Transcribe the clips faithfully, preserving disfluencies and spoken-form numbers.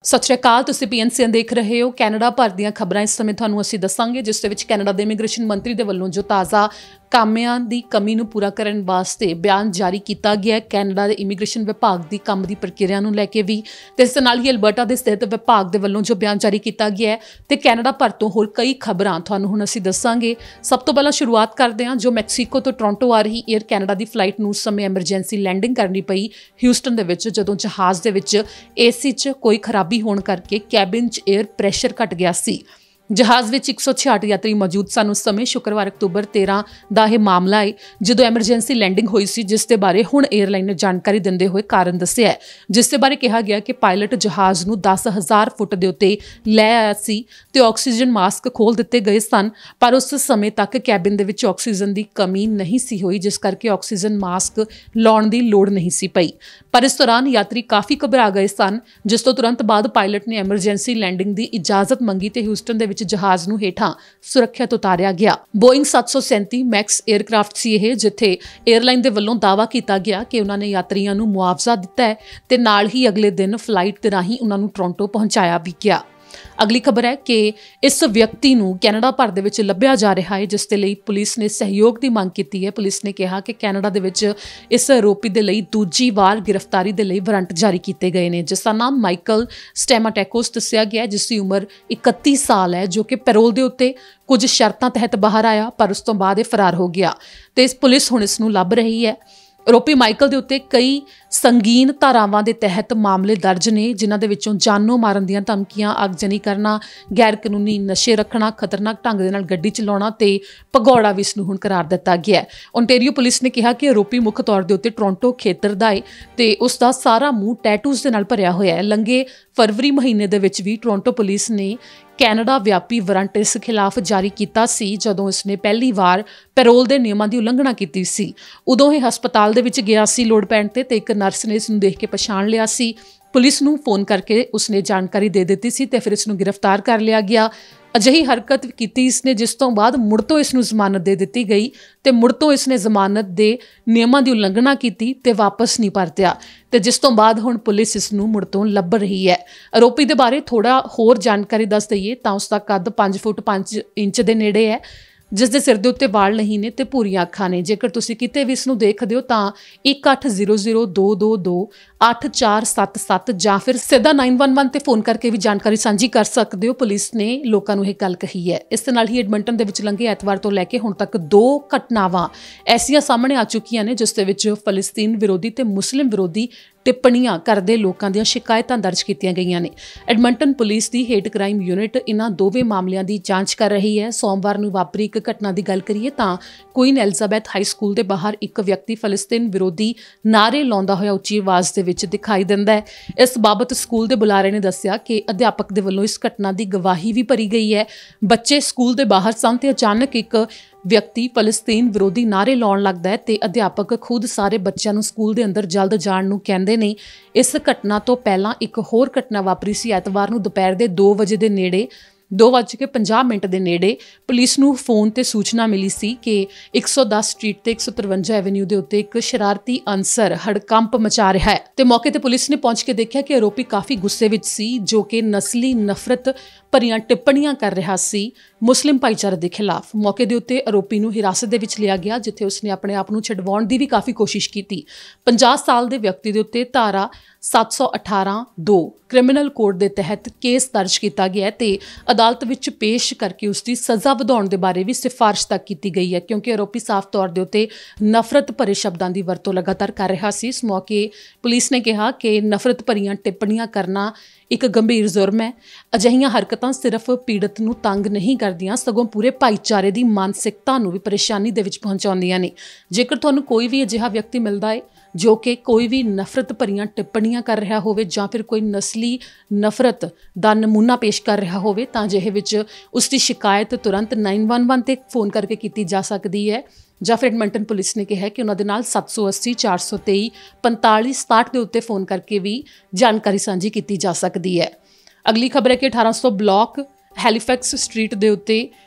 ਸਤਿ ਸ਼੍ਰੀ ਅਕਾਲ। ਤੁਸੀਂ ਪੀਐਨਸੀਐਨ ਦੇਖ ਰਹੇ ਹੋ। ਕੈਨੇਡਾ ਭਰ ਦੀਆਂ ਖਬਰਾਂ ਇਸ ਸਮੇਂ ਤੁਹਾਨੂੰ ਅਸੀਂ ਦੱਸਾਂਗੇ, ਜਿਸ ਦੇ ਵਿੱਚ ਕੈਨੇਡਾ ਦੇ ਇਮੀਗ੍ਰੇਸ਼ਨ ਮੰਤਰੀ ਦੇ ਵੱਲੋਂ ਜੋ ਤਾਜ਼ਾ ਕਾਮਿਆਂ ਦੀ ਕਮੀ ਨੂੰ ਪੂਰਾ ਕਰਨ ਵਾਸਤੇ ਬਿਆਨ ਜਾਰੀ ਕੀਤਾ ਗਿਆ। ਕੈਨੇਡਾ ਦੇ ਇਮੀਗ੍ਰੇਸ਼ਨ ਵਿਭਾਗ ਦੀ ਕੰਮ ਦੀ ਪ੍ਰਕਿਰਿਆ ਨੂੰ ਲੈ ਕੇ ਵੀ, ਤੇ ਇਸ ਨਾਲ ਹੀ ਅਲਬਰਟਾ ਦੇ ਸਿਹਤ ਵਿਭਾਗ ਦੇ ਵੱਲੋਂ ਜੋ ਬਿਆਨ ਜਾਰੀ ਕੀਤਾ ਗਿਆ ਹੈ, ਤੇ ਕੈਨੇਡਾ ਭਰ ਤੋਂ ਹੋਰ ਕਈ ਖਬਰਾਂ ਤੁਹਾਨੂੰ ਹੁਣ ਅਸੀਂ ਦੱਸਾਂਗੇ। ਸਭ ਤੋਂ ਪਹਿਲਾਂ ਸ਼ੁਰੂਆਤ ਕਰਦੇ ਹਾਂ ਜੋ ਮੈਕਸੀਕੋ ਤੋਂ ਟੋਰਾਂਟੋ ਆ ਰਹੀ ਏਅਰ ਕੈਨੇਡਾ ਦੀ ਫਲਾਈਟ ਨੂੰ ਉਸ ਸਮੇਂ ਐਮਰਜੈਂਸੀ ਲੈਂਡਿੰਗ ਕਰਨੀ ਪਈ ਹਿਊਸਟਨ ਦੇ ਵਿੱਚ, ਜਦੋਂ ਜਹਾਜ਼ ਦੇ ਵਿੱਚ ਏਸੀ 'ਚ ਕੋਈ ਖਰਾਬੀ ਹੋਣ ਕਰਕੇ ਕੈਬਿਨ 'ਚ ਏਅਰ ਪ੍ਰੈਸ਼ਰ ਘਟ ਗਿਆ ਸੀ। ਜਹਾਜ਼ ਵਿੱਚ ਇੱਕ ਸੌ ਛਿਆਹਠ ਯਾਤਰੀ ਮੌਜੂਦ ਸਨ ਉਸ ਸਮੇਂ। ਸ਼ੁੱਕਰਵਾਰ ਅਕਤੂਬਰ ਤੇਰ੍ਹਾਂ ਦਾ ਇਹ ਮਾਮਲਾ ਹੈ, ਜਦੋਂ ਐਮਰਜੈਂਸੀ ਲੈਂਡਿੰਗ ਹੋਈ ਸੀ, ਜਿਸ ਦੇ ਬਾਰੇ ਹੁਣ ਏਅਰਲਾਈਨ ਨੇ ਜਾਣਕਾਰੀ ਦਿੰਦੇ ਹੋਏ ਕਾਰਨ ਦੱਸਿਆ ਹੈ, ਜਿਸ ਦੇ ਬਾਰੇ ਕਿਹਾ ਗਿਆ ਕਿ ਪਾਇਲਟ ਜਹਾਜ਼ ਨੂੰ ਦਸ ਹਜ਼ਾਰ ਫੁੱਟ ਦੇ ਉੱਤੇ ਲੈ ਆਇਆ ਸੀ ਤੇ ਆਕਸੀਜਨ ਮਾਸਕ ਖੋਲ੍ਹ ਦਿੱਤੇ ਗਏ ਸਨ, ਪਰ ਉਸ ਸਮੇਂ ਤੱਕ ਕੈਬਿਨ ਦੇ ਵਿੱਚ ਆਕਸੀਜਨ ਦੀ ਕਮੀ ਨਹੀਂ ਸੀ ਹੋਈ, ਜਿਸ ਕਰਕੇ ਆਕਸੀਜਨ ਮਾਸਕ ਲਾਉਣ ਦੀ ਲੋੜ ਨਹੀਂ ਸੀ ਪਈ। ਪਰ ਇਸ ਦੌਰਾਨ ਯਾਤਰੀ ਕਾਫੀ ਘਬਰਾ ਗਏ ਸਨ, ਜਿਸ ਤੋਂ ਤੁਰੰਤ ਬਾਅਦ ਪਾਇਲਟ ਨੇ ਐਮਰਜੈਂਸੀ ਲੈਂਡਿੰਗ ਦੀ ਇਜਾਜ਼ਤ ਮੰਗੀ ਤੇ ਹਿਊਸਟਨ ਦੇ ਵਿੱਚ ਜਹਾਜ਼ ਨੂੰ ਹੇਠਾਂ ਸੁਰੱਖਿਅਤ ਉਤਾਰਿਆ ਗਿਆ। ਬੋਇੰਗ ਸੱਤ ਸੌ ਸੈਂਤੀ ਮੈਕਸ ਏਅਰਕ੍ਰਾਫਟ ਸੀ ਇਹ, ਜਿੱਥੇ ਏਅਰਲਾਈਨ ਦੇ ਵੱਲੋਂ ਦਾਅਵਾ ਕੀਤਾ ਗਿਆ ਕਿ ਉਹਨਾਂ ਨੇ ਯਾਤਰੀਆਂ ਨੂੰ ਮੁਆਵਜ਼ਾ ਦਿੱਤਾ ਹੈ ਤੇ ਨਾਲ ਹੀ ਅਗਲੇ ਦਿਨ ਫਲਾਈਟ ਦੇ ਰਾਹੀਂ ਉਹਨਾਂ ਨੂੰ ਟੋਰਾਂਟੋ ਪਹੁੰਚਾਇਆ ਵੀ ਗਿਆ। ਅਗਲੀ ਖਬਰ ਹੈ ਕਿ ਇਸ ਵਿਅਕਤੀ ਨੂੰ ਕੈਨੇਡਾ ਭਰ ਦੇ ਵਿੱਚ ਲੱਭਿਆ ਜਾ ਰਿਹਾ ਹੈ, ਜਿਸ ਦੇ ਲਈ ਪੁਲਿਸ ਨੇ ਸਹਿਯੋਗ ਦੀ ਮੰਗ ਕੀਤੀ ਹੈ। ਪੁਲਿਸ ਨੇ ਕਿਹਾ ਕਿ ਕੈਨੇਡਾ ਦੇ ਵਿੱਚ ਇਸ ਆਰੋਪੀ ਦੇ ਲਈ ਦੂਜੀ ਵਾਰ ਗ੍ਰਿਫਤਾਰੀ ਦੇ ਲਈ ਵਾਰੰਟ ਜਾਰੀ ਕੀਤੇ ਗਏ ਨੇ, ਜਿਸ ਦਾ ਨਾਮ ਮਾਈਕਲ ਸਟੈਮਾਟੈਕੋਸ ਦੱਸਿਆ ਗਿਆ, ਜਿਸ ਦੀ ਉਮਰ ਇਕੱਤੀ ਸਾਲ ਹੈ, ਜੋ ਕਿ ਪੈਰੋਲ ਦੇ ਉੱਤੇ ਕੁਝ ਸ਼ਰਤਾਂ ਤਹਿਤ ਬਾਹਰ ਆਇਆ, ਪਰ ਉਸ ਤੋਂ ਬਾਅਦ ਇਹ ਫਰਾਰ ਹੋ ਗਿਆ ਤੇ ਇਸ ਪੁਲਿਸ ਹੁਣ ਇਸ ਨੂੰ ਲੱਭ ਰਹੀ ਹੈ। ਆਰੋਪੀ ਮਾਈਕਲ ਦੇ ਉੱਤੇ ਕਈ ਸੰਗੀਨ ਧਾਰਾਵਾਂ ਦੇ ਤਹਿਤ ਮਾਮਲੇ ਦਰਜ ਨੇ, ਜਿਨ੍ਹਾਂ ਦੇ ਵਿੱਚੋਂ ਜਾਨੋਂ ਮਾਰਨ ਦੀਆਂ ਧਮਕੀਆਂ, ਅਗਜਨੀ ਕਰਨਾ, ਗੈਰ ਕਾਨੂੰਨੀ ਨਸ਼ੇ ਰੱਖਣਾ, ਖਤਰਨਾਕ ਢੰਗ ਦੇ ਨਾਲ ਗੱਡੀ ਚਲਾਉਣਾ ਤੇ ਭਗੌੜਾ ਵੀ ਇਸ ਨੂੰ ਹੁਣ ਕਰਾਰ ਦਿੱਤਾ ਗਿਆ ਹੈ। ਓਨਟਾਰੀਓ ਪੁਲਿਸ ਨੇ ਕਿਹਾ ਕਿ ਆਰੋਪੀ ਮੁੱਖ ਤੌਰ ਦੇ ਉੱਤੇ ਟੋਰਾਂਟੋ ਖੇਤਰ ਦਾ ਹੈ ਤੇ ਉਸ ਦਾ ਸਾਰਾ ਮੂੰਹ ਟੈਟੂਜ਼ ਦੇ ਨਾਲ ਭਰਿਆ ਹੋਇਆ ਹੈ। ਲੰਘੇ ਫਰਵਰੀ ਮਹੀਨੇ ਦੇ ਵਿੱਚ ਵੀ ਟੋਰਾਂਟੋ ਪੁਲਿਸ ਨੇ ਕੈਨੇਡਾ ਵਿਆਪੀ ਵਾਰੰਟ ਇਸ ਖਿਲਾਫ ਜਾਰੀ ਕੀਤਾ ਸੀ, ਜਦੋਂ ਇਸਨੇ ਪਹਿਲੀ ਵਾਰ ਪੈਰੋਲ ਦੇ ਨਿਯਮਾਂ ਦੀ ਉਲੰਘਣਾ ਕੀਤੀ ਸੀ। ਉਦੋਂ ਇਹ ਹਸਪਤਾਲ ਦੇ ਵਿੱਚ ਗਿਆ ਸੀ ਲੋੜ ਪੈਣ ਤੇ, ਤੇ ਇੱਕ ਨਰਸ ਨੇ ਇਸ ਨੂੰ ਦੇਖ ਕੇ ਪਛਾਣ ਲਿਆ ਸੀ। ਪੁਲਿਸ ਨੂੰ ਫੋਨ ਕਰਕੇ ਉਸਨੇ ਜਾਣਕਾਰੀ ਦੇ ਦਿੱਤੀ ਸੀ ਤੇ ਫਿਰ ਇਸ ਨੂੰ ਗ੍ਰਿਫਤਾਰ ਕਰ ਲਿਆ ਗਿਆ। ਅਜਿਹੀ ਹਰਕਤ ਕੀਤੀ ਇਸਨੇ, ਜਿਸ ਤੋਂ ਬਾਅਦ ਮੁੜ ਤੋਂ ਇਸ ਨੂੰ ਜ਼ਮਾਨਤ ਦੇ ਦਿੱਤੀ ਗਈ ਤੇ ਮੁੜ ਤੋਂ ਇਸਨੇ ਜ਼ਮਾਨਤ ਦੇ ਨਿਯਮਾਂ ਦੀ ਉਲੰਘਣਾ ਕੀਤੀ ਤੇ ਵਾਪਸ ਨਹੀਂ ਪਰਤਿਆ, ਤੇ ਜਿਸ ਤੋਂ ਬਾਅਦ ਹੁਣ ਪੁਲਿਸ ਇਸ ਨੂੰ ਮੁੜ ਤੋਂ ਲੱਭ ਰਹੀ ਹੈ। ਆਰੋਪੀ ਦੇ ਬਾਰੇ ਥੋੜਾ ਹੋਰ ਜਾਣਕਾਰੀ ਦੱਸ ਦਈਏ ਤਾਂ ਉਸ ਦਾ ਕੱਦ ਪੰਜ ਫੁੱਟ ਪੰਜ ਇੰਚ ਦੇ ਨੇੜੇ ਹੈ, ਜਿਸ ਦੇ ਸਿਰ ਦੇ ਉੱਤੇ ਵਾਲ ਨਹੀਂ ਨੇ ਤੇ ਭੂਰੀਆਂ ਅੱਖਾਂ ਨੇ। ਜੇਕਰ ਤੁਸੀਂ ਕਿਤੇ ਵੀ ਇਸ ਨੂੰ ਦੇਖਦੇ ਹੋ ਤਾਂ ਇੱਕ ਅੱਠ ਜ਼ੀਰੋ ਜ਼ੀਰੋ ਦੋ ਦੋ ਦੋ ਅੱਠ ਚਾਰ ਸੱਤ ਸੱਤ ਜਾਂ ਫਿਰ ਸਿੱਧਾ ਨੌ ਇੱਕ ਇੱਕ ਤੇ ਫੋਨ ਕਰਕੇ ਵੀ ਜਾਣਕਾਰੀ ਸਾਂਝੀ ਕਰ ਸਕਦੇ ਹੋ। ਪੁਲਿਸ ਨੇ ਲੋਕਾਂ ਨੂੰ ਇਹ ਗੱਲ ਕਹੀ ਹੈ। ਇਸ ਦੇ ਨਾਲ ਹੀ ਐਡਮੰਟਨ ਦੇ ਵਿੱਚ ਲੰਘੇ ਐਤਵਾਰ ਤੋਂ ਲੈ ਕੇ ਹੁਣ ਤੱਕ ਦੋ ਘਟਨਾਵਾਂ ਐਸੀਆਂ ਸਾਹਮਣੇ ਆ ਚੁੱਕੀਆਂ ਨੇ, ਜਿਸ ਦੇ ਵਿੱਚ ਫਲਸਤੀਨ ਵਿਰੋਧੀ ਤੇ ਮੁਸਲਿਮ ਵਿਰੋਧੀ ਟਿੱਪਣੀਆਂ ਕਰਦੇ ਲੋਕਾਂ ਦੀਆਂ ਸ਼ਿਕਾਇਤਾਂ ਦਰਜ ਕੀਤੀਆਂ ਗਈਆਂ ਨੇ। ਐਡਮੰਟਨ ਪੁਲਿਸ ਦੀ ਹੇਟ ਕ੍ਰਾਈਮ ਯੂਨਿਟ ਇਹਨਾਂ ਦੋਵੇਂ ਮਾਮਲਿਆਂ ਦੀ ਜਾਂਚ ਕਰ ਰਹੀ ਹੈ। ਸੋਮਵਾਰ ਨੂੰ ਵਾਪਰੀ ਇੱਕ ਘਟਨਾ ਦੀ ਗੱਲ ਕਰੀਏ ਤਾਂ ਕੁਈਨ ਐਲਿਜ਼ਾਬੈਥ ਹਾਈ ਸਕੂਲ ਦੇ ਬਾਹਰ ਇੱਕ ਵਿਅਕਤੀ ਫਲਸਤੀਨ ਵਿਰੋਧੀ ਨਾਅਰੇ ਲਾਉਂਦਾ ਹੋਇਆ ਉੱਚੀ ਆਵਾਜ਼ ਦੇ ਵਿੱਚ ਦਿਖਾਈ ਦਿੰਦਾ ਹੈ। ਇਸ ਬਾਬਤ ਸਕੂਲ ਦੇ ਬੁਲਾਰੇ ਨੇ ਦੱਸਿਆ ਕਿ ਅਧਿਆਪਕ ਦੇ ਵੱਲੋਂ ਇਸ ਘਟਨਾ ਦੀ ਗਵਾਹੀ ਵੀ ਭਰੀ ਗਈ ਹੈ। ਬੱਚੇ ਸਕੂਲ ਦੇ ਬਾਹਰ ਸਨ ਤੇ ਅਚਾਨਕ ਇੱਕ ਵਿਅਕਤੀ ਫਲਸਤੀਨ ਵਿਰੋਧੀ ਨਾਅਰੇ ਲਾਉਣ ਲੱਗਦਾ ਹੈ ਤੇ ਅਧਿਆਪਕ ਖੁਦ ਸਾਰੇ ਬੱਚਿਆਂ ਨੂੰ ਸਕੂਲ ਦੇ ਅੰਦਰ ਜਲਦ ਜਾਣ ਨੂੰ ਕਹਿੰਦੇ ਨੇ। ਇਸ ਘਟਨਾ ਤੋਂ ਪਹਿਲਾਂ ਇੱਕ ਹੋਰ ਘਟਨਾ ਵਾਪਰੀ ਸੀ ਐਤਵਾਰ ਨੂੰ ਦੁਪਹਿਰ ਦੇ ਦੋ ਵਜੇ ਦੇ ਨੇੜੇ ਦੋ ਵੱਜ ਕੇ ਪੰਜਾਹ ਮਿੰਟ ਦੇ ਨੇੜੇ ਪੁਲਿਸ ਨੂੰ ਫੋਨ ਤੇ ਸੂਚਨਾ ਮਿਲੀ ਸੀ ਕਿ ਇੱਕ ਸੌ ਦਸ ਸਟਰੀਟ ਤੇ ਇੱਕ ਸੌ ਤਰਵੰਜਾ ਐਵੇਨਿਊ ਦੇ ਉੱਤੇ ਇੱਕ ਸ਼ਰਾਰਤੀ ਅਨਸਰ ਹੜਕੰਪ ਮਚਾ ਰਿਹਾ ਹੈ ਤੇ ਮੌਕੇ ਤੇ ਪੁਲਿਸ ਨੇ ਪਹੁੰਚ ਕੇ ਦੇਖਿਆ ਕਿ ਆਰੋਪੀ ਕਾਫੀ ਗੁੱਸੇ ਵਿੱਚ ਸੀ, ਜੋ ਕਿ ਨਸਲੀ ਨਫ਼ਰਤ ਭਰੀਆਂ ਟਿੱਪਣੀਆਂ ਕਰ ਰਿਹਾ ਸੀ ਮੁਸਲਿਮ ਭਾਈਚਾਰੇ ਦੇ ਖਿਲਾਫ। ਮੌਕੇ ਦੇ ਉੱਤੇ ਆਰੋਪੀ ਨੂੰ ਹਿਰਾਸਤ ਦੇ ਵਿੱਚ ਲਿਆ ਗਿਆ, ਜਿੱਥੇ ਉਸਨੇ ਆਪਣੇ ਆਪ ਨੂੰ ਛਡਵਾਉਣ ਦੀ ਵੀ ਕਾਫੀ ਕੋਸ਼ਿਸ਼ ਕੀਤੀ। ਪੰਜਾਹ ਸਾਲ ਦੇ ਵਿਅਕਤੀ ਦੇ ਉੱਤੇ ਧਾਰਾ ਸੱਤ ਸੌ ਅਠਾਰਾਂ ਦੋ ਕ੍ਰਿਮੀਨਲ ਕੋਡ ਦੇ ਤਹਿਤ ਕੇਸ ਦਰਜ ਕੀਤਾ ਗਿਆ ਤੇ ਅਦਾਲਤ ਵਿੱਚ ਪੇਸ਼ ਕਰਕੇ ਉਸ ਦੀ ਸਜ਼ਾ ਵਧਾਉਣ ਦੇ ਬਾਰੇ ਵੀ ਸਿਫਾਰਿਸ਼ ਤੱਕ ਕੀਤੀ ਗਈ ਹੈ, ਕਿਉਂਕਿ ਆਰੋਪੀ ਸਾਫ਼ ਤੌਰ ਦੇ ਉੱਤੇ ਨਫ਼ਰਤ ਭਰੇ ਸ਼ਬਦਾਂ ਦੀ ਵਰਤੋਂ ਲਗਾਤਾਰ ਕਰ ਰਿਹਾ ਸੀ। ਇਸ ਮੌਕੇ ਪੁਲਿਸ ਨੇ ਕਿਹਾ ਕਿ ਨਫ਼ਰਤ ਭਰੀਆਂ ਟਿੱਪਣੀਆਂ ਕਰਨਾ ਇੱਕ ਗੰਭੀਰ ਜੁਰਮ ਹੈ। ਅਜਿਹੀਆਂ ਹਰਕਤਾਂ ਸਿਰਫ ਪੀੜਤ ਨੂੰ ਤੰਗ ਨਹੀਂ ਕਰਦੀਆਂ, ਸਗੋਂ ਪੂਰੇ ਭਾਈਚਾਰੇ ਦੀ ਮਾਨਸਿਕਤਾ ਨੂੰ ਵੀ ਪਰੇਸ਼ਾਨੀ ਦੇ ਵਿੱਚ ਪਹੁੰਚਾਉਂਦੀਆਂ ਨੇ। ਜੇਕਰ ਤੁਹਾਨੂੰ ਕੋਈ ਵੀ ਅਜਿਹਾ ਵਿਅਕਤੀ ਮਿਲਦਾ ਹੈ ਜੋ ਕਿ ਕੋਈ ਵੀ ਨਫ਼ਰਤ ਭਰੀਆਂ ਟਿੱਪਣੀਆਂ ਕਰ ਰਿਹਾ ਹੋਵੇ ਜਾਂ ਫਿਰ ਕੋਈ ਨਸਲੀ ਨਫ਼ਰਤ ਦਾ ਨਮੂਨਾ ਪੇਸ਼ ਕਰ ਰਿਹਾ ਹੋਵੇ, ਤਾਂ ਅਜਿਹੇ ਵਿੱਚ ਉਸ ਦੀ ਸ਼ਿਕਾਇਤ ਤੁਰੰਤ ਨੌ ਇੱਕ ਇੱਕ ਤੇ ਫੋਨ ਕਰਕੇ ਕੀਤੀ ਜਾ ਸਕਦੀ ਹੈ। ਜਾਂ ਫਿਰ ਐਡਮੰਟਨ ਪੁਲਿਸ ਨੇ ਕਿਹਾ ਕਿ ਉਹਨਾਂ ਦੇ ਨਾਲ ਸੱਤ ਸੌ ਅੱਸੀ ਚਾਰ ਸੌ ਤੇਈ ਪੰਤਾਲੀ ਸਤਾਹਠ ਦੇ ਉੱਤੇ ਫੋਨ ਕਰਕੇ ਵੀ ਜਾਣਕਾਰੀ ਸਾਂਝੀ ਕੀਤੀ ਜਾ ਸਕਦੀ ਹੈ। ਅਗਲੀ ਖਬਰ ਹੈ ਕਿ ਅਠਾਰਾਂ ਸੌ ਬਲਾਕ ਹੈਲੀਫੈਕਸ ਸਟਰੀਟ ਦੇ ਉੱਤੇ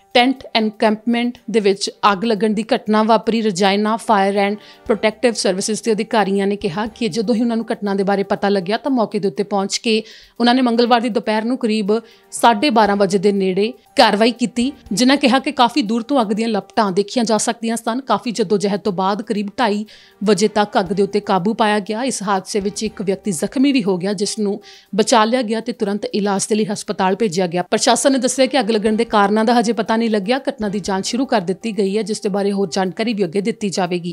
ਟੈਂਟ ਐਨਕੈਂਪਮੈਂਟ ਦੇ ਵਿੱਚ ਅੱਗ ਲੱਗਣ ਦੀ ਘਟਨਾ ਵਾਪਰੀ। Regina fire and protective services ਦੇ ਅਧਿਕਾਰੀਆਂ ਨੇ ਕਿਹਾ ਕਿ ਜਦੋਂ ਹੀ ਉਹਨਾਂ ਨੂੰ ਘਟਨਾ ਦੇ ਬਾਰੇ ਪਤਾ ਲੱਗਿਆ ਤਾਂ ਮੌਕੇ ਦੇ ਉੱਤੇ ਪਹੁੰਚ ਕੇ ਉਹਨਾਂ ਨੇ ਮੰਗਲਵਾਰ ਦੀ ਦੁਪਹਿਰ ਨੂੰ ਕਰੀਬ ਸਾਢੇ ਬਾਰਾਂ ਵਜੇ ਦੇ ਨੇੜੇ ਕਾਰਵਾਈ ਕੀਤੀ, ਜਿਨ੍ਹਾਂ ਕਿਹਾ ਕਿ ਕਾਫੀ ਦੂਰ ਤੋਂ ਅੱਗ ਦੀਆਂ ਲਪਟਾਂ ਦੇਖੀਆਂ ਜਾ ਸਕਦੀਆਂ ਸਨ। ਕਾਫੀ ਜਦੋਜਹਿਦ ਤੋਂ ਬਾਅਦ ਕਰੀਬ ਢਾਈ ਵਜੇ ਤੱਕ ਅੱਗ ਦੇ ਉੱਤੇ ਕਾਬੂ ਪਾਇਆ ਗਿਆ। ਇਸ ਹਾਦਸੇ ਵਿੱਚ ਇੱਕ ਵਿਅਕਤੀ ਜ਼ਖਮੀ ਵੀ ਹੋ ਗਿਆ, ਜਿਸ ਨੂੰ ਬਚਾ ਲਿਆ ਗਿਆ ਤੇ ਤੁਰੰਤ ਇਲਾਜ ਦੇ ਲਈ ਹਸਪਤਾਲ ਭੇਜਿਆ ਗਿਆ। ਪ੍ਰਸ਼ਾਸਨ ਨੇ ਦੱਸਿਆ ਕਿ ਅੱਗ ਲੱਗਣ ਦੇ ਕਾਰਨਾਂ ਦਾ ਹਜੇ ਪਤਾ ਨਹੀਂ ਲੱਗਿਆ। ਘਟਨਾ ਦੀ ਜਾਂਚ ਸ਼ੁਰੂ ਕਰ ਦਿੱਤੀ ਗਈ ਹੈ, ਜਿਸ ਦੇ ਬਾਰੇ ਹੋਰ ਜਾਣਕਾਰੀ ਵੀ ਅੱਗੇ ਦਿੱਤੀ ਜਾਵੇਗੀ।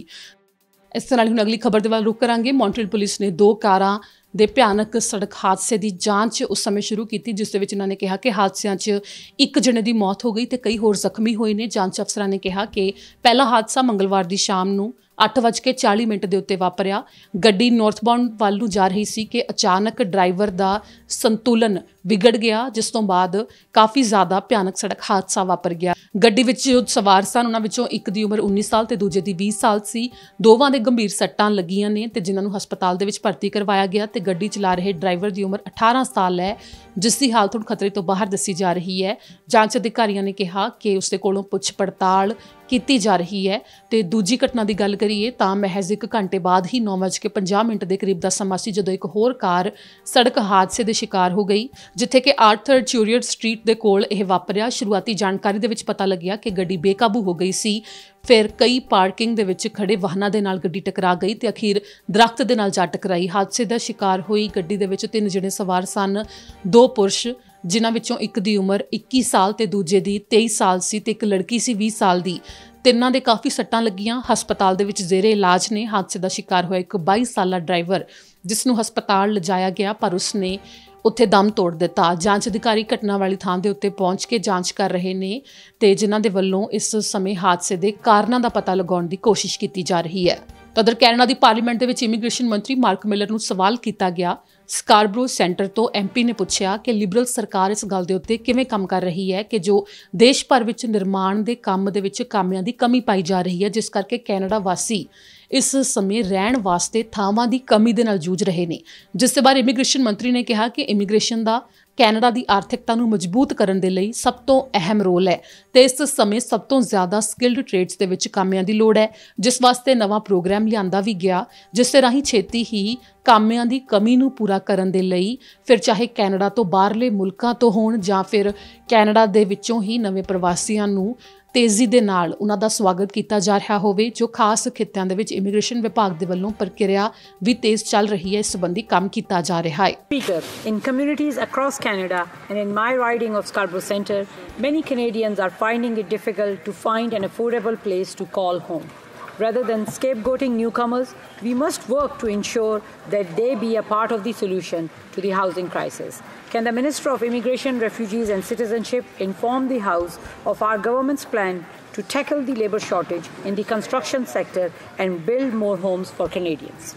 ਇਸ ਤਰ੍ਹਾਂ ਨਾਲ ਹੁਣ ਅਗਲੀ ਖਬਰ ਦੇ ਵੱਲ ਰੁਕ ਕਰਾਂਗੇ। ਮੌਂਟਰੀਅਲ ਪੁਲਿਸ ਨੇ ਦੋ ਕਾਰਾਂ ਦੇ ਭਿਆਨਕ ਸੜਕ ਹਾਦਸੇ ਦੀ ਜਾਂਚ ਉਸ ਸਮੇਂ ਸ਼ੁਰੂ ਕੀਤੀ, ਜਿਸ ਦੇ ਵਿੱਚ ਇਹਨਾਂ ਨੇ ਕਿਹਾ ਕਿ ਹਾਦਸਿਆਂ 'ਚ ਇੱਕ ਜਣੇ ਦੀ ਮੌਤ ਹੋ ਗਈ ਤੇ ਕਈ ਹੋਰ ਜ਼ਖਮੀ ਹੋਏ ਨੇ। ਜਾਂਚ ਅਫਸਰਾਂ ਨੇ ਕਿਹਾ ਕਿ ਪਹਿਲਾ ਹਾਦਸਾ ਮੰਗਲਵਾਰ ਦੀ ਸ਼ਾਮ ਨੂੰ ਅੱਠ ਵੱਜ ਕੇ ਚਾਲੀ ਮਿੰਟ ਦੇ ਉੱਤੇ ਵਾਪਰਿਆ। ਗੱਡੀ ਨਾਰਥਬਾਊਂਡ ਵੱਲ ਨੂੰ ਜਾ ਰਹੀ ਸੀ ਕਿ ਅਚਾਨਕ ਡਰਾਈਵਰ ਦਾ ਸੰਤੁਲਨ ਵਿਗੜ ਗਿਆ, ਜਿਸ ਤੋਂ ਬਾਅਦ ਕਾਫੀ ਜ਼ਿਆਦਾ ਭਿਆਨਕ ਸੜਕ ਹਾਦਸਾ ਵਾਪਰ ਗਿਆ। ਗੱਡੀ ਵਿੱਚ ਜੋ ਸਵਾਰ ਸਨ ਉਹਨਾਂ ਵਿੱਚੋਂ ਇੱਕ ਦੀ ਉਮਰ ਉੱਨੀ ਸਾਲ ਤੇ ਦੂਜੇ ਦੀ ਵੀਹ ਸਾਲ ਸੀ। ਦੋਵਾਂ ਦੇ ਗੰਭੀਰ ਸੱਟਾਂ ਲੱਗੀਆਂ ਨੇ ਤੇ ਜਿਨ੍ਹਾਂ ਨੂੰ ਹਸਪਤਾਲ ਦੇ ਵਿੱਚ ਭਰਤੀ ਕਰਵਾਇਆ ਗਿਆ ਤੇ ਗੱਡੀ ਚਲਾ ਰਹੇ ਡਰਾਈਵਰ ਦੀ ਉਮਰ ਅਠਾਰਾਂ ਸਾਲ ਹੈ, ਜਿਸ ਦੀ ਹਾਲਤ ਹੁਣ ਖਤਰੇ ਤੋਂ ਬਾਹਰ ਦੱਸੀ ਜਾ ਰਹੀ ਹੈ। ਜਾਂਚ ਅਧਿਕਾਰੀਆਂ ਨੇ ਕਿਹਾ ਕਿ ਉਸ ਦੇ ਕੋਲੋਂ ਪੁੱਛ ਪੜਤਾਲ ਕੀਤੀ ਜਾ ਰਹੀ ਹੈ। ਤੇ ਦੂਜੀ ਘਟਨਾ ਦੀ ਗੱਲ ਕਰੀਏ ਤਾਂ ਮਹਿਜ਼ ਇੱਕ ਘੰਟੇ ਬਾਅਦ ਹੀ ਨੌ ਵੱਜ ਕੇ ਪੰਜਾਹ ਮਿੰਟ ਦੇ ਕਰੀਬ ਦਾ ਸਮਾਂ ਸੀ ਜਦੋਂ ਇੱਕ ਹੋਰ ਕਾਰ ਸੜਕ ਹਾਦਸੇ ਦੇ ਸ਼ਿਕਾਰ ਹੋ ਗਈ, ਜਿੱਥੇ ਕਿ ਆਰਥਰ ਚੂਰੀਅਰ ਸਟਰੀਟ ਦੇ ਕੋਲ ਇਹ ਵਾਪਰਿਆ। ਸ਼ੁਰੂਆਤੀ ਜਾਣਕਾਰੀ ਦੇ ਵਿੱਚ ਪਤਾ ਲੱਗਿਆ ਕਿ ਗੱਡੀ ਬੇਕਾਬੂ ਹੋ ਗਈ ਸੀ, ਫਿਰ ਕਈ ਪਾਰਕਿੰਗ ਦੇ ਵਿੱਚ ਖੜੇ ਵਾਹਨਾਂ ਦੇ ਨਾਲ ਗੱਡੀ ਟਕਰਾ ਗਈ ਤੇ ਅਖੀਰ ਦਰਖਤ ਦੇ ਨਾਲ ਜਾ ਟਕਰਾਈ। ਹਾਦਸੇ ਦਾ ਸ਼ਿਕਾਰ ਹੋਈ ਗੱਡੀ ਦੇ ਵਿੱਚ ਤਿੰਨ ਜਣੇ ਸਵਾਰ ਸਨ, ਦੋ ਪੁਰਸ਼ ਜਿਨ੍ਹਾਂ ਵਿੱਚੋਂ ਇੱਕ ਦੀ ਉਮਰ ਇੱਕੀ ਸਾਲ ਤੇ ਦੂਜੇ ਦੀ ਤੇਈ ਸਾਲ ਸੀ ਤੇ ਇੱਕ ਲੜਕੀ ਸੀ ਵੀਹ ਸਾਲ ਦੀ। ਤਿੰਨਾਂ ਦੇ ਕਾਫੀ ਸੱਟਾਂ ਲੱਗੀਆਂ, ਹਸਪਤਾਲ ਦੇ ਵਿੱਚ ਜ਼ੇਰੇ ਇਲਾਜ ਨੇ। ਹਾਦਸੇ ਦਾ ਸ਼ਿਕਾਰ ਹੋਇਆ ਇੱਕ ਬਾਈ ਸਾਲਾ ਡਰਾਈਵਰ, ਜਿਸ ਨੂੰ ਹਸਪਤਾਲ ਲਿਜਾਇਆ ਗਿਆ ਪਰ ਉਸਨੇ ਉੱਥੇ ਦਮ ਤੋੜ ਦਿੱਤਾ। ਜਾਂਚ ਅਧਿਕਾਰੀ ਘਟਨਾ ਵਾਲੀ ਥਾਂ ਦੇ ਉੱਤੇ ਪਹੁੰਚ ਕੇ ਜਾਂਚ ਕਰ ਰਹੇ ਨੇ ਤੇ ਜਿਨ੍ਹਾਂ ਦੇ ਵੱਲੋਂ ਇਸ ਸਮੇਂ ਹਾਦਸੇ ਦੇ ਕਾਰਨਾਂ ਦਾ ਪਤਾ ਲਗਾਉਣ ਦੀ ਕੋਸ਼ਿਸ਼ ਕੀਤੀ ਜਾ ਰਹੀ ਹੈ। ਤਦਰ ਕੈਨੇਡਾ ਦੀ ਪਾਰਲੀਮੈਂਟ ਦੇ ਵਿੱਚ ਇਮੀਗ੍ਰੇਸ਼ਨ ਮੰਤਰੀ ਮਾਰਕ ਮਿਲਰ ਨੂੰ ਸਵਾਲ ਕੀਤਾ ਗਿਆ। ਸਕਾਰਬਰੋ ਸੈਂਟਰ ਤੋਂ ਐਮਪੀ ਨੇ ਪੁੱਛਿਆ ਕਿ ਲਿਬਰਲ ਸਰਕਾਰ ਇਸ ਗੱਲ ਦੇ ਉੱਤੇ ਕਿਵੇਂ ਕੰਮ ਕਰ ਰਹੀ ਹੈ ਕਿ ਜੋ ਦੇਸ਼ ਭਰ ਵਿੱਚ ਨਿਰਮਾਣ ਦੇ ਕੰਮ ਦੇ ਵਿੱਚ ਕਾਮਿਆਂ ਦੀ ਕਮੀ ਪਾਈ ਜਾ ਰਹੀ ਹੈ, ਜਿਸ ਕਰਕੇ ਕੈਨੇਡਾ ਵਾਸੀ ਇਸ ਸਮੇਂ ਰਹਿਣ ਵਾਸਤੇ ਥਾਵਾਂ ਦੀ ਕਮੀ ਦੇ ਨਾਲ ਜੂਝ ਰਹੇ ਨੇ। ਜਿਸ ਦੇ ਬਾਰੇ ਇਮੀਗ੍ਰੇਸ਼ਨ ਮੰਤਰੀ ਨੇ ਕਿਹਾ ਕਿ ਇਮੀਗ੍ਰੇਸ਼ਨ ਦਾ ਕੈਨੇਡਾ ਦੀ ਆਰਥਿਕਤਾ ਨੂੰ ਮਜ਼ਬੂਤ ਕਰਨ ਦੇ ਲਈ ਸਭ ਤੋਂ ਅਹਿਮ ਰੋਲ ਹੈ ਤੇ ਇਸ ਸਮੇਂ ਸਭ ਤੋਂ ਜ਼ਿਆਦਾ ਸਕਿਲਡ ਟ੍ਰੇਡਸ ਦੇ ਵਿੱਚ ਕਾਮਿਆਂ ਦੀ ਲੋੜ ਹੈ, ਜਿਸ ਵਾਸਤੇ ਨਵਾਂ ਪ੍ਰੋਗਰਾਮ ਲਿਆਂਦਾ ਵੀ ਗਿਆ, ਜਿਸ ਦੇ ਰਾਹੀਂ ਛੇਤੀ ਹੀ ਕਾਮਿਆਂ ਦੀ ਕਮੀ ਨੂੰ ਪੂਰਾ ਕਰਨ ਦੇ ਲਈ ਫਿਰ ਚਾਹੇ ਕੈਨੇਡਾ ਤੋਂ ਬਾਹਰਲੇ ਮੁਲਕਾਂ ਤੋਂ ਹੋਣ ਜਾਂ ਫਿਰ ਕੈਨੇਡਾ ਦੇ ਵਿੱਚੋਂ ਹੀ ਨਵੇਂ ਪ੍ਰਵਾਸੀਆਂ ਨੂੰ ਤੇਜ਼ੀ ਦੇ ਨਾਲ ਉਹਨਾਂ ਦਾ ਸਵਾਗਤ ਕੀਤਾ ਜਾ ਰਿਹਾ ਹੋਵੇ। ਜੋ ਖਾਸ ਖਿੱਤਿਆਂ ਦੇ ਵਿੱਚ ਇਮੀਗ੍ਰੇਸ਼ਨ ਵਿਭਾਗ ਦੇ ਵੱਲੋਂ ਪ੍ਰਕਿਰਿਆ ਵੀ ਤੇਜ਼ ਚੱਲ ਰਹੀ ਹੈ, ਇਸ ਸੰਬੰਧੀ ਕੰਮ ਕੀਤਾ ਜਾ ਰਿਹਾ ਹੈ। Speaker, in communities across Canada and in my riding of Scarborough Centre, many Canadians are finding it difficult to find an affordable place to call home. Rather than scapegoating newcomers, we must work to ensure that they be a part of the solution to the housing crisis. Can the Minister of Immigration, Refugees and Citizenship inform the House of our government's plan to tackle the labour shortage in the construction sector and build more homes for Canadians?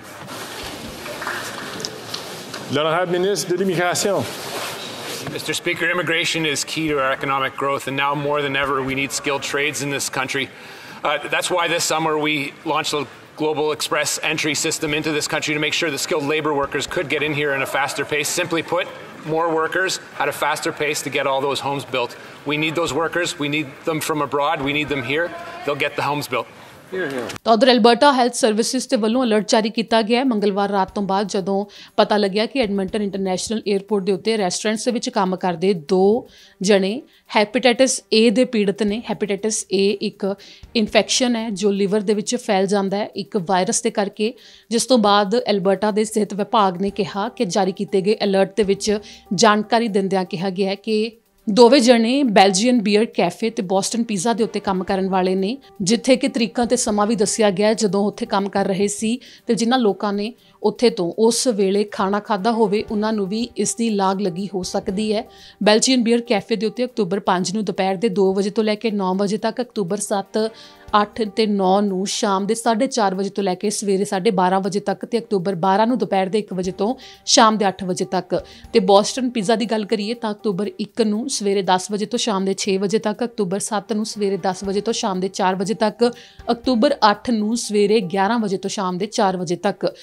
L'honorable ministre de l'Immigration. Mister Speaker, immigration is key to our economic growth, and now more than ever we need skilled trades in this country. Uh, that's why this summer we launched a global express entry system into this country to make sure that skilled labour workers could get in here in a faster pace. Simply put, more workers at a faster pace to get all those homes built. We need those workers. We need them from abroad. We need them here. They'll get the homes built. ਤਾਂ ਉਧਰ Alberta health services ਦੇ ਵੱਲੋਂ alert ਜਾਰੀ ਕੀਤਾ ਗਿਆ ਮੰਗਲਵਾਰ ਰਾਤ ਤੋਂ ਬਾਅਦ, ਜਦੋਂ ਪਤਾ ਲੱਗਿਆ ਕਿ ਐਡਮਿੰਟਨ ਇੰਟਰਨੈਸ਼ਨਲ ਏਅਰਪੋਰਟ ਦੇ ਉੱਤੇ ਰੈਸਟੋਰੈਂਟਸ ਦੇ ਵਿੱਚ ਕੰਮ ਕਰਦੇ ਦੋ ਜਣੇ ਹੈਪੇਟਾਈਟਿਸ ਏ ਦੇ ਪੀੜਤ ਨੇ। ਹੈਪੇਟਾਈਟਿਸ ਏ ਇੱਕ ਇਨਫੈਕਸ਼ਨ ਹੈ ਜੋ ਲਿਵਰ ਦੇ ਵਿੱਚ ਫੈਲ ਜਾਂਦਾ ਹੈ ਇੱਕ ਵਾਇਰਸ ਦੇ ਕਰਕੇ, ਜਿਸ ਤੋਂ ਬਾਅਦ ਐਲਬਰਟਾ ਦੇ ਸਿਹਤ ਵਿਭਾਗ ਨੇ ਕਿਹਾ ਕਿ ਜਾਰੀ ਕੀਤੇ ਗਏ ਅਲਰਟ ਦੇ ਵਿੱਚ ਜਾਣਕਾਰੀ ਦਿੰਦਿਆਂ ਕਿਹਾ ਗਿਆ ਕਿ ਦੋਵੇਂ ਜਣੇ ਬੈਲਜੀਅਨ ਬੀਅਰ ਕੈਫੇ ਤੇ ਬੋਸਟਨ ਪੀਜ਼ਾ ਦੇ ਉੱਤੇ ਕੰਮ ਕਰਨ ਵਾਲੇ ਨੇ, ਜਿੱਥੇ ਕਿ ਤਰੀਕਾਂ ਤੇ ਸਮਾਂ ਵੀ ਦੱਸਿਆ ਗਿਆ ਜਦੋਂ ਉੱਥੇ ਕੰਮ ਕਰ ਰਹੇ ਸੀ ਤੇ ਜਿਨ੍ਹਾਂ ਲੋਕਾਂ ਨੇ ਉੱਥੇ ਤੋਂ ਉਸ ਵੇਲੇ ਖਾਣਾ ਖਾਧਾ ਹੋਵੇ ਉਹਨਾਂ ਨੂੰ ਵੀ ਇਸ ਦੀ ਲਾਗ ਲੱਗੀ ਹੋ ਸਕਦੀ ਹੈ। ਬੈਲਜੀਅਨ ਬੀਅਰ ਕੈਫੇ ਦੇ ਉੱਤੇ ਅਕਤੂਬਰ ਪੰਜ ਨੂੰ ਦੁਪਹਿਰ ਦੇ ਦੋ ਵਜੇ ਤੋਂ ਲੈ ਕੇ ਨੌ ਵਜੇ ਤੱਕ, ਅਕਤੂਬਰ ਸੱਤ, ਅੱਠ ਤੇ ਨੌ ਨੂੰ ਸ਼ਾਮ ਦੇ ਸਾਢੇ ਚਾਰ ਵਜੇ ਤੋਂ ਲੈ ਕੇ ਸਵੇਰੇ ਸਾਢੇ ਬਾਰਾਂ ਵਜੇ ਤੱਕ ਤੇ ਅਕਤੂਬਰ ਬਾਰਾਂ ਨੂੰ ਦੁਪਹਿਰ ਦੇ ਇੱਕ ਵਜੇ ਤੋਂ ਸ਼ਾਮ ਦੇ ਅੱਠ ਵਜੇ ਤੱਕ। ਤੇ ਬੋਸਟਨ ਪੀਜ਼ਾ ਦੀ ਗੱਲ ਕਰੀਏ ਤਾਂ ਅਕਤੂਬਰ ਇੱਕ ਨੂੰ ਸਵੇਰੇ ਦਸ ਵਜੇ ਤੋਂ ਸ਼ਾਮ ਦੇ ਛੇ ਵਜੇ ਤੱਕ, ਅਕਤੂਬਰ ਸੱਤ ਨੂੰ ਸਵੇਰੇ ਦਸ ਵਜੇ ਤੋਂ ਸ਼ਾਮ ਦੇ ਚਾਰ ਵਜੇ ਤੱਕ, ਅਕਤੂਬਰ ਅੱਠ ਨੂੰ ਸਵੇਰੇ ਗਿਆਰਾਂ ਵਜੇ ਤੋਂ ਸ਼ਾਮ ਦੇ ਚਾਰ ਵਜੇ ਤੱਕ। ਐਡਮੰਟਨ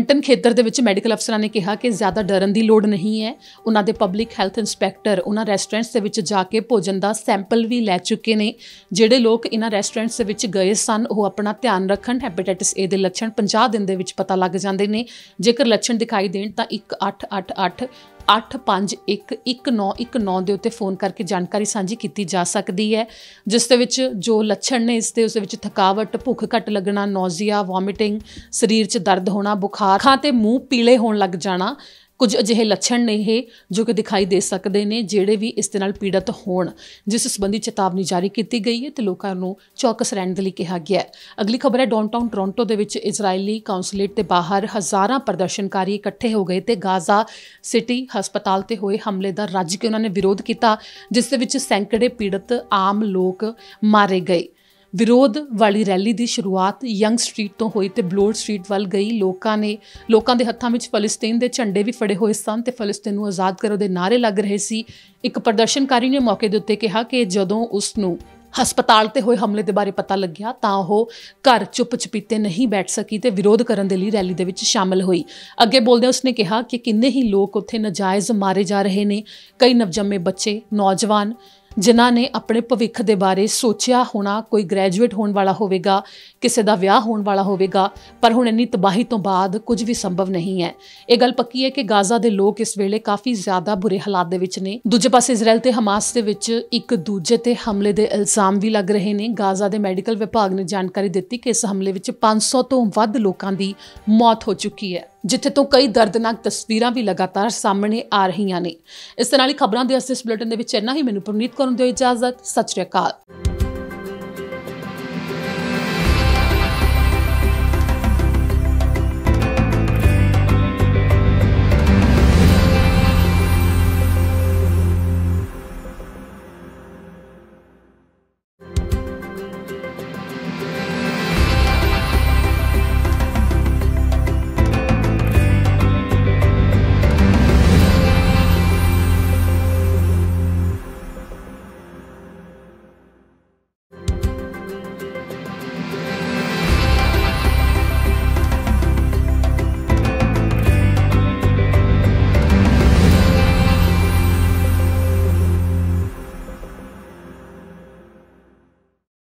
ਬਰੈਂਪਟਨ ਖੇਤਰ ਦੇ ਵਿੱਚ ਮੈਡੀਕਲ ਅਫਸਰਾਂ ਨੇ ਕਿਹਾ ਕਿ ਜ਼ਿਆਦਾ ਡਰਨ ਦੀ ਲੋੜ ਨਹੀਂ ਹੈ। ਉਹਨਾਂ ਦੇ ਪਬਲਿਕ ਹੈਲਥ ਇੰਸਪੈਕਟਰ ਉਹਨਾਂ ਰੈਸਟੋਰੈਂਟਸ ਦੇ ਵਿੱਚ ਜਾ ਕੇ ਭੋਜਨ ਦਾ ਸੈਂਪਲ ਵੀ ਲੈ ਚੁੱਕੇ ਨੇ। ਜਿਹੜੇ ਲੋਕ ਇਹਨਾਂ ਰੈਸਟੋਰੈਂਟਸ ਦੇ ਵਿੱਚ ਗਏ ਸਨ ਉਹ ਆਪਣਾ ਧਿਆਨ ਰੱਖਣ। ਹੈਪੇਟਾਈਟਿਸ ਏ ਦੇ ਲੱਛਣ ਪੰਜਾਹ ਦਿਨ ਦੇ ਵਿੱਚ ਪਤਾ ਲੱਗ ਜਾਂਦੇ ਨੇ। ਜੇਕਰ ਲੱਛਣ ਦਿਖਾਈ ਦੇਣ ਤਾਂ ਇੱਕ ਅੱਠ ਅੱਠ ਅੱਠ ਅੱਠ ਪੰਜ ਇੱਕ ਇੱਕ ਨੌ ਇੱਕ ਨੌ ਦੇ ਉੱਤੇ ਫ਼ੋਨ ਕਰਕੇ ਜਾਣਕਾਰੀ ਸਾਂਝੀ ਕੀਤੀ ਜਾ ਸਕਦੀ ਹੈ, ਜਿਸ ਦੇ ਵਿੱਚ ਜੋ ਲੱਛਣ ਨੇ ਇਸ ਦੇ ਉਸ ਦੇ ਵਿੱਚ ਥਕਾਵਟ, ਭੁੱਖ ਘੱਟ ਲੱਗਣਾ, ਨੌਜ਼ੀਆ, ਵੋਮਿਟਿੰਗ, ਸਰੀਰ 'ਚ ਦਰਦ ਹੋਣਾ, ਬੁਖਾਰ, ਅੱਖਾਂ ਤੇ ਮੂੰਹ ਪੀਲੇ ਹੋਣ ਲੱਗ ਜਾਣਾ, ਕੁਝ ਅਜਿਹੇ ਲੱਛਣ ਨੇ ਇਹ ਜੋ ਕਿ ਦਿਖਾਈ ਦੇ ਸਕਦੇ ਨੇ ਜਿਹੜੇ ਵੀ ਇਸ ਦੇ ਨਾਲ ਪੀੜਤ ਹੋਣ, ਜਿਸ ਸੰਬੰਧੀ ਚੇਤਾਵਨੀ ਜਾਰੀ ਕੀਤੀ ਗਈ ਹੈ ਤੇ ਲੋਕਾਂ ਨੂੰ ਚੌਕਸ ਰਹਿਣ ਦੇ ਲਈ ਕਿਹਾ ਗਿਆ ਹੈ। ਅਗਲੀ ਖਬਰ ਹੈ ਡਾਊਨਟਾਊਨ ਟੋਰਾਂਟੋ ਦੇ ਵਿੱਚ ਇਜ਼ਰਾਈਲੀ ਕੌਂਸੂਲੇਟ ਦੇ ਬਾਹਰ ਹਜ਼ਾਰਾਂ ਪ੍ਰਦਰਸ਼ਨਕਾਰੀ ਇਕੱਠੇ ਹੋ ਗਏ ਤੇ ਗਾਜ਼ਾ ਸਿਟੀ ਹਸਪਤਾਲ ਤੇ ਹੋਏ ਹਮਲੇ ਦਾ ਰੱਜ ਕੇ ਉਹਨਾਂ ਨੇ ਵਿਰੋਧ ਕੀਤਾ, ਜਿਸ ਦੇ ਵਿੱਚ ਸੈਂਕੜੇ ਪੀੜਤ ਆਮ ਲੋਕ ਮਾਰੇ ਗਏ। ਵਿਰੋਧ ਵਾਲੀ ਰੈਲੀ ਦੀ ਸ਼ੁਰੂਆਤ ਯੰਗ ਸਟਰੀਟ ਤੋਂ ਹੋਈ ਤੇ ਬਲੋਡ ਸਟਰੀਟ ਵੱਲ ਗਈ। ਲੋਕਾਂ ਨੇ ਲੋਕਾਂ ਦੇ ਹੱਥਾਂ ਵਿੱਚ ਫਲਸਤੀਨ ਦੇ ਝੰਡੇ ਵੀ ਫੜੇ ਹੋਏ ਸਨ ਤੇ ਫਲਸਤੀਨ ਨੂੰ ਆਜ਼ਾਦ ਕਰੋ ਦੇ ਨਾਅਰੇ ਲੱਗ ਰਹੇ ਸੀ। ਇੱਕ ਪ੍ਰਦਰਸ਼ਨਕਾਰੀ ਨੇ ਮੌਕੇ ਦੇ ਉੱਤੇ ਕਿਹਾ ਕਿ ਜਦੋਂ ਉਸ ਨੂੰ ਹਸਪਤਾਲ ਤੇ ਹੋਏ ਹਮਲੇ ਦੇ ਬਾਰੇ ਪਤਾ ਲੱਗਿਆ ਤਾਂ ਉਹ ਘਰ ਚੁੱਪ ਚਪੀਤੇ ਨਹੀਂ ਬੈਠ ਸਕੀ ਤੇ ਵਿਰੋਧ ਕਰਨ ਦੇ ਲਈ ਰੈਲੀ ਦੇ ਵਿੱਚ ਸ਼ਾਮਲ ਹੋਈ। ਅੱਗੇ ਬੋਲਦਿਆਂ ਉਸਨੇ ਕਿਹਾ ਕਿ ਕਿੰਨੇ ਹੀ ਲੋਕ ਉੱਥੇ ਨਾਜਾਇਜ਼ ਮਾਰੇ ਜਾ ਰਹੇ ਨੇ, ਕਈ ਨਵਜੰਮੇ ਬੱਚੇ, ਨੌਜਵਾਨ ਜਿਨ੍ਹਾਂ ਨੇ ਆਪਣੇ ਭਵਿੱਖ ਦੇ ਬਾਰੇ ਸੋਚਿਆ ਹੋਣਾ, ਕੋਈ ਗ੍ਰੈਜੂਏਟ ਹੋਣ ਵਾਲਾ ਹੋਵੇਗਾ, ਕਿਸੇ ਦਾ ਵਿਆਹ ਹੋਣ ਵਾਲਾ ਹੋਵੇਗਾ, ਪਰ ਹੁਣ ਇੰਨੀ ਤਬਾਹੀ ਤੋਂ ਬਾਅਦ ਕੁਝ ਵੀ ਸੰਭਵ ਨਹੀਂ ਹੈ। ਇਹ ਗੱਲ ਪੱਕੀ ਹੈ ਕਿ ਗਾਜ਼ਾ ਦੇ ਲੋਕ ਇਸ ਵੇਲੇ ਕਾਫੀ ਜ਼ਿਆਦਾ ਬੁਰੇ ਹਾਲਾਤ ਦੇ ਵਿੱਚ ਨੇ। ਦੂਜੇ ਪਾਸੇ ਇਜ਼ਰਾਈਲ ਤੇ ਹਮਾਸ ਦੇ ਵਿੱਚ ਇੱਕ ਦੂਜੇ ਤੇ ਹਮਲੇ ਦੇ ਇਲਜ਼ਾਮ ਵੀ ਲੱਗ ਰਹੇ ਨੇ। ਗਾਜ਼ਾ ਦੇ ਮੈਡੀਕਲ ਵਿਭਾਗ ਨੇ ਜਾਣਕਾਰੀ ਦਿੱਤੀ ਕਿ ਇਸ ਹਮਲੇ ਵਿੱਚ ਪੰਜ ਸੌ ਤੋਂ ਵੱਧ ਲੋਕਾਂ ਦੀ ਮੌਤ ਹੋ ਚੁੱਕੀ ਹੈ, ਜਿੱਥੇ ਤੋਂ ਕਈ ਦਰਦਨਾਕ ਤਸਵੀਰਾਂ ਵੀ ਲਗਾਤਾਰ ਸਾਹਮਣੇ ਆ ਰਹੀਆਂ ਨੇ। ਇਸ ਦੇ ਨਾਲ ਹੀ ਖਬਰਾਂ ਦੇ ਇਸ ਬੁਲੇਟਿਨ ਦੇ ਵਿੱਚ ਇੰਨਾ ਹੀ। ਮੈਨੂੰ ਪ੍ਰਨੀਤ ਕਰਨ ਦਿਓ ਇਜਾਜ਼ਤ। ਸਤਿ ਸ਼੍ਰੀ ਅਕਾਲ।